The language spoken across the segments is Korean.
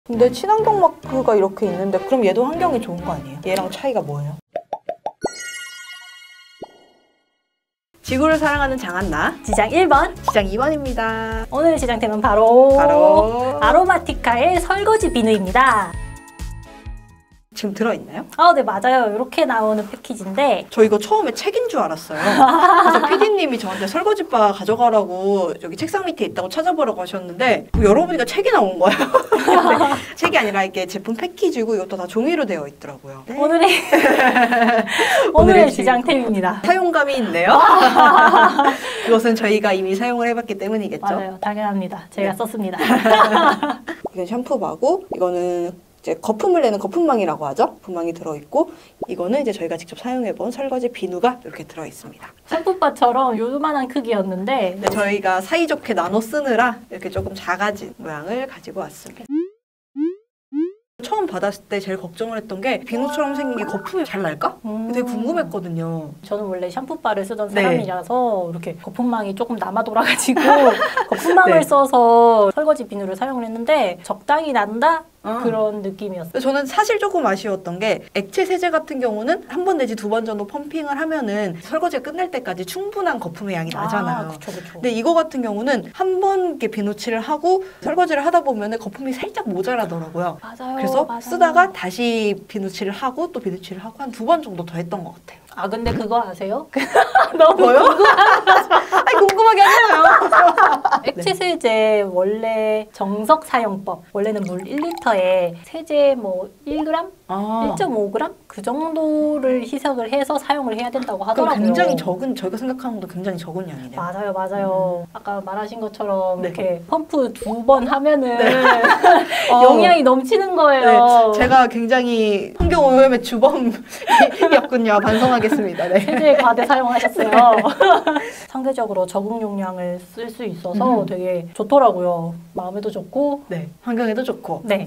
근데 친환경 마크가 이렇게 있는데 그럼 얘도 환경이 좋은 거 아니에요? 얘랑 차이가 뭐예요? 지구를 사랑하는 장한나 지장 1번, 지장 2번입니다. 오늘 지장템은 바로 아로마티카의 설거지 비누입니다. 지금 들어있나요? 네, 맞아요. 이렇게 나오는 패키지인데 저 이거 처음에 책인 줄 알았어요. 그래서 PD님이 저한테 설거지바 가져가라고 여기 책상 밑에 있다고 찾아보라고 하셨는데 열어보니까 책이 나온 거예요. 책이 아니라 이게 제품 패키지고 이것도 다 종이로 되어 있더라고요. 네. 오늘의 지장템입니다. 사용감이 있네요. 그것은 저희가 이미 사용을 해봤기 때문이겠죠? 맞아요. 당연합니다. 제가 썼습니다. 이건 샴푸바고 이거는 이제 거품을 내는 거품망이라고 하죠. 거품망이 들어있고 이거는 이제 저희가 직접 사용해본 설거지 비누가 이렇게 들어있습니다. 샴푸바처럼 요만한 크기였는데 근데 저희가 사이좋게 나눠 쓰느라 이렇게 조금 작아진 모양을 가지고 왔습니다. 처음 받았을 때 제일 걱정을 했던 게 비누처럼 생긴 게 거품이 잘 날까? 되게 궁금했거든요. 저는 원래 샴푸바를 쓰던 네. 사람이라서 이렇게 거품망이 조금 남아 돌아가지고 거품망을 써서 설거지 비누를 사용을 했는데 적당히 난다? 그런 느낌이었어요. 저는 사실 조금 아쉬웠던 게 액체 세제 같은 경우는 한 번 내지 두 번 정도 펌핑을 하면은 설거지가 끝날 때까지 충분한 거품의 양이 나잖아요. 그쵸. 근데 이거 같은 경우는 한 번 이렇게 비누칠을 하고 설거지를 하다 보면은 거품이 살짝 모자라더라고요. 맞아요. 그래서 맞아요. 쓰다가 다시 비누칠을 하고 또 비누칠을 하고 한 두 번 정도 더 했던 것 같아요. 근데 그거 아세요? 너무 궁금하게 하잖아요. 액체 세제 원래 정석 사용법 원래는 물 1리터에 세제 뭐 1g? 1.5g? 그 정도를 희석을 해서 사용을 해야 된다고 하더라고요. 굉장히 적은, 저희가 생각하는 것도 굉장히 적은 양이네요. 맞아요. 아까 말하신 것처럼 네. 이렇게 펌프 2번 하면은 용량이 넘치는 거예요. 네. 제가 굉장히 환경오염의 주범이었군요. 반성하겠습니다. 네. 세제 과대 사용하셨어요. 상대적으로 적응 용량을 쓸 수 있어서 되게 좋더라고요. 마음에도 좋고 네. 환경에도 좋고. 네.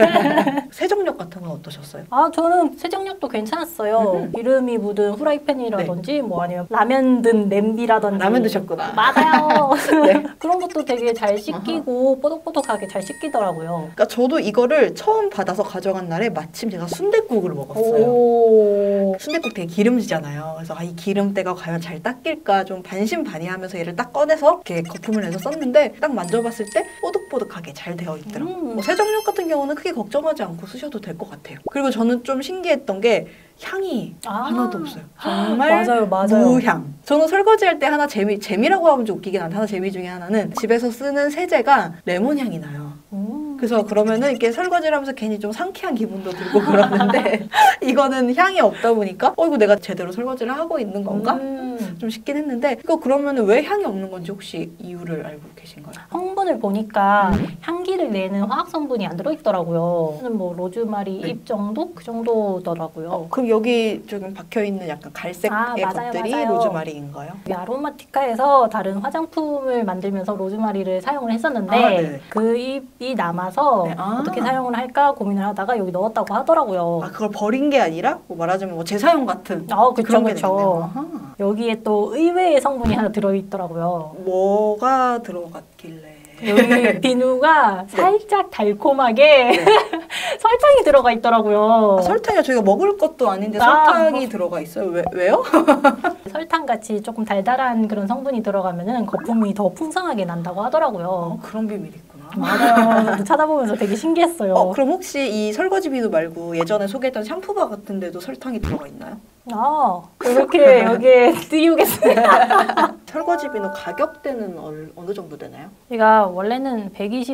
세정력 같은 건 어떠셨어요? 저는 세정력도 괜찮았어요. 기름이 묻은 후라이팬이라든지 뭐 아니면 라면 든 냄비라든지. 라면 드셨구나. 맞아요. 네. 그런 것도 되게 잘 씻기고 뽀득뽀득하게 잘 씻기더라고요. 그러니까 저도 이거를 처음 받아서 가져간 날에 마침 제가 순댓국을 먹었어요. 순댓국 되게 기름지잖아요. 그래서 이 기름때가 과연 잘 닦일까 좀 반신반의하면서 얘를 딱 꺼내서 이렇게 거품을 내서 썼는데 딱 만져봤을 때 뽀득뽀득하게 잘 되어 있더라고요. 뭐 세정력 같은 경우는 크게 걱정하지 않고 쓰셔도 될 것 같아요. 그리고 저는 좀 신기했던 게 향이 하나도 없어요. 정말 맞아요. 무향. 저는 설거지할 때 하나 재미라고 하면 좀 웃기긴 한데 하나 재미 중에 하나는 집에서 쓰는 세제가 레몬 향이 나요. 그래서 그러면은 이렇게 설거지를 하면서 괜히 좀 상쾌한 기분도 들고 그러는데 이거는 향이 없다 보니까 이거 내가 제대로 설거지를 하고 있는 건가? 좀 싶긴 했는데 이거 그러면은 왜 향이 없는 건지 혹시 이유를 알고 계신가요? 성분을 보니까 향기를 내는 화학 성분이 안 들어있더라고요. 저는 뭐 로즈마리 잎 정도? 그 정도더라고요. 그럼 여기 조금 박혀있는 약간 갈색의 것들이 맞아요. 로즈마리인가요? 아로마티카에서 다른 화장품을 만들면서 로즈마리를 사용을 했었는데 그 잎이 남아서 어떻게 사용을 할까 고민을 하다가 여기 넣었다고 하더라고요. 그걸 버린 게 아니라 뭐 말하자면 뭐 재사용 같은 그쵸. 여기에 또 의외의 성분이 하나 들어있더라고요. 뭐가 들어갔길래? 여기 비누가 살짝 달콤하게 설탕이 들어가 있더라고요. 설탕이 저희가 먹을 것도 아닌데 설탕이 들어가 있어요? 왜요? 설탕같이 조금 달달한 그런 성분이 들어가면은 거품이 더 풍성하게 난다고 하더라고요. 그런 비밀이 있구나. 맞아요. 찾아보면서 되게 신기했어요. 그럼 혹시 이 설거지 비누 말고 예전에 소개했던 샴푸바 같은 데도 설탕이 들어가 있나요? 이렇게 여기에 띄우겠습니다. 설거지 비누 가격대는 어느 정도 되나요? 제가 원래는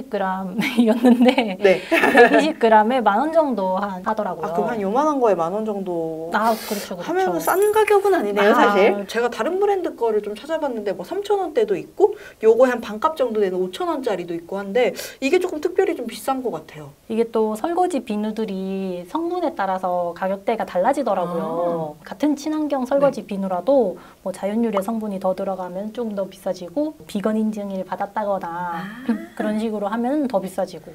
120g이었는데 네. 120g에 10,000원 정도 하더라고요. 그럼 한 요만한 거에 10,000원 정도 그렇죠. 하면 싼 가격은 아니네요, 사실. 제가 다른 브랜드 거를 좀 찾아봤는데 뭐 3,000원대도 있고 요거 한 반값 정도 되는 5,000원짜리도 있고 한데 이게 조금 특별히 좀 비싼 것 같아요. 이게 또 설거지 비누들이 성분에 따라서 가격대가 달라지더라고요. 같은 친환경 설거지 비누라도 뭐 자연유래 성분이 더 들어가면 조금 더 비싸지고 비건 인증을 받았다거나 그런 식으로 하면 더 비싸지고.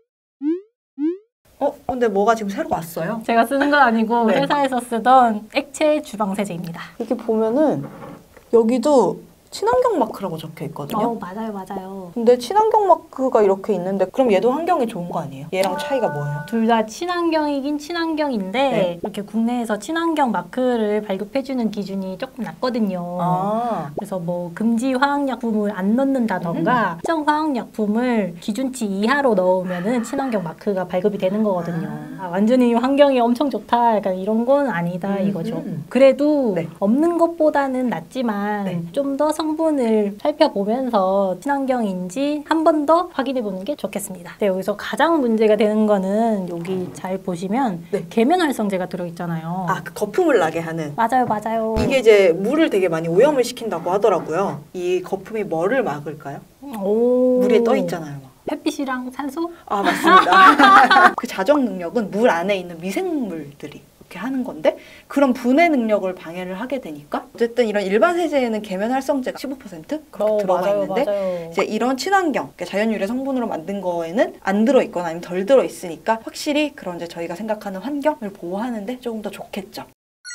근데 뭐가 지금 새로 왔어요? 제가 쓰는 건 아니고 회사에서 쓰던 액체 주방 세제입니다. 이렇게 보면은 여기도 친환경 마크라고 적혀 있거든요. 맞아요, 맞아요. 근데 친환경 마크가 이렇게 있는데 그럼 얘도 환경에 좋은 거 아니에요? 얘랑 차이가 뭐예요? 둘 다 친환경이긴 친환경인데 네. 이렇게 국내에서 친환경 마크를 발급해주는 기준이 조금 낮거든요. 아, 그래서 뭐 금지 화학약품을 안 넣는다던가 특정 화학약품을 기준치 이하로 넣으면은 친환경 마크가 발급이 되는 거거든요. 완전히 환경이 엄청 좋다, 약간 이런 건 아니다 이거죠. 그래도 네. 없는 것보다는 낫지만 네. 좀 더 성분을 살펴보면서 친환경인지 한 번 더 확인해 보는 게 좋겠습니다. 네, 여기서 가장 문제가 되는 거는 여기 잘 보시면 네. 계면활성제가 들어있잖아요. 그 거품을 나게 하는. 맞아요, 맞아요. 이게 이제 물을 되게 많이 오염을 시킨다고 하더라고요. 이 거품이 뭐를 막을까요? 물에 떠 있잖아요. 햇빛이랑 산소? 맞습니다. 그 자정 능력은 물 안에 있는 미생물들이 이렇게 하는 건데 그런 분해 능력을 방해를 하게 되니까 어쨌든 이런 일반 세제에는 계면 활성제가 15% 그렇게 들어가 맞아요, 있는데 맞아요. 이제 이런 친환경, 그러니까 자연 유래 성분으로 만든 거에는 안 들어 있거나 아니면 덜 들어 있으니까 확실히 그런 이제 저희가 생각하는 환경을 보호하는데 조금 더 좋겠죠.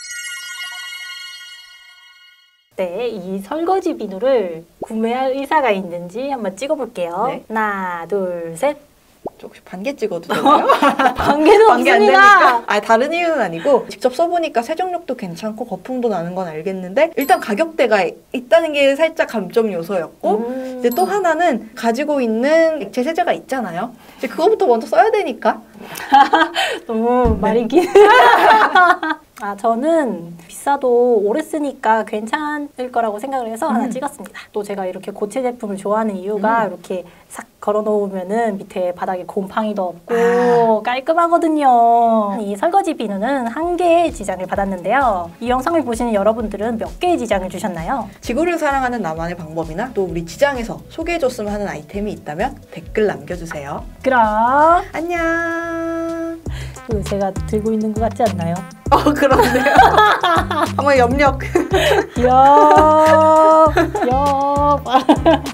네, 이 설거지 비누를 구매할 의사가 있는지 한번 찍어볼게요. 네. 하나, 둘, 셋. 혹시 반개 찍어도 되나요? 관계는 관계 안 없습니다. 되니까? 다른 이유는 아니고 직접 써보니까 세정력도 괜찮고 거품도 나는 건 알겠는데 일단 가격대가 있다는 게 살짝 감점 요소였고 이제 또 하나는 가지고 있는 액체 세제가 있잖아요. 이제 그거부터 먼저 써야 되니까. 너무 말이 긴. 저는 비싸도 오래 쓰니까 괜찮을 거라고 생각을 해서 하나 찍었습니다. 또 제가 이렇게 고체 제품을 좋아하는 이유가 이렇게 싹 걸어 놓으면은 밑에 바닥에 곰팡이도 없고 깔끔하거든요. 이 설거지 비누는 한 개의 지장을 받았는데요. 이 영상을 보시는 여러분들은 몇 개의 지장을 주셨나요? 지구를 사랑하는 나만의 방법이나 또 우리 지장에서 소개해줬으면 하는 아이템이 있다면 댓글 남겨주세요. 그럼 안녕. 제가 들고 있는 것 같지 않나요? 그런데요. 한번 염력. 귀여워.